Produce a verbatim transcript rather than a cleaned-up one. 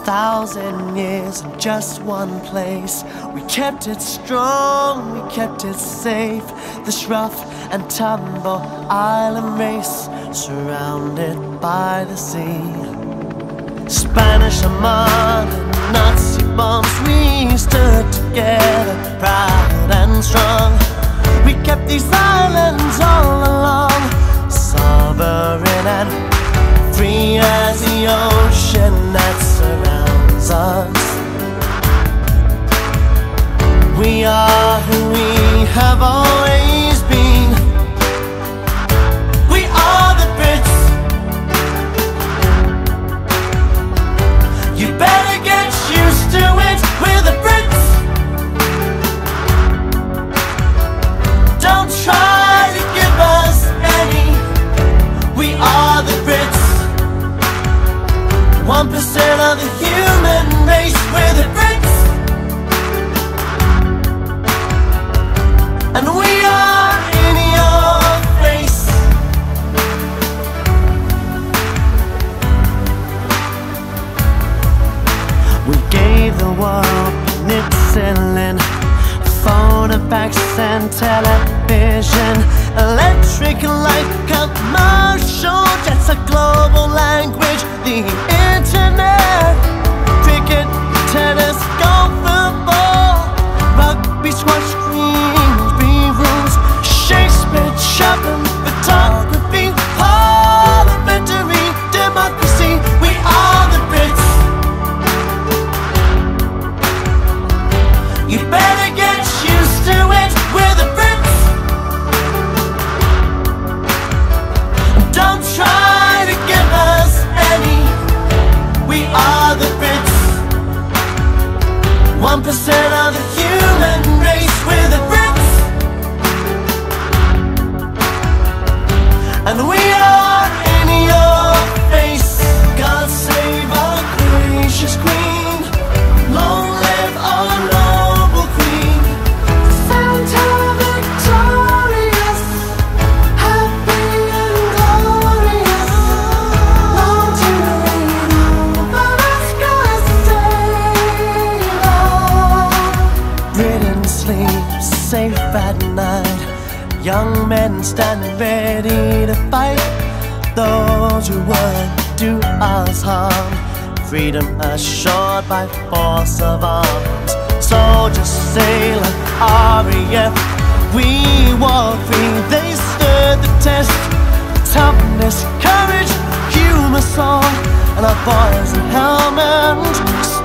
thousand years in just one place. We kept it strong, we kept it safe. This rough and tumble island race, surrounded by the sea. Spanish Armada, Nazi bombs, we stood together, proud and strong. We kept these islands all along, sovereign and free as the ocean that surrounds us. We are who we have always been. We are the Brits. You better get used to it. We're the Brits. Don't try to give us any. We are the Brits. One percent of the human race. We're the Brits. And we are in your face. We gave the world penicillin, phone and fax and television, electric light, commercial jets, a global language, the internet, cricket, tennis, golf, football, rugby, squash, green rules, Shakespeare, Chopin, photography, parliamentary democracy. We are the Brits. You better get used to it. We're the Brits. Don't try to give us any. We are the Brits. One percent of the human race. We're the Brits. And we are in your face. God save our gracious Queen. Long live our noble Queen. Santa victorious, happy and glorious. Long to reign over us, God save us. Britain sleeps safe at night. Young men stand ready to fight those who would do us harm. Freedom assured by force of arms. Soldiers sail like R A F. We walk free, they stood the test. Toughness, courage, humour, song, and our boys in helmets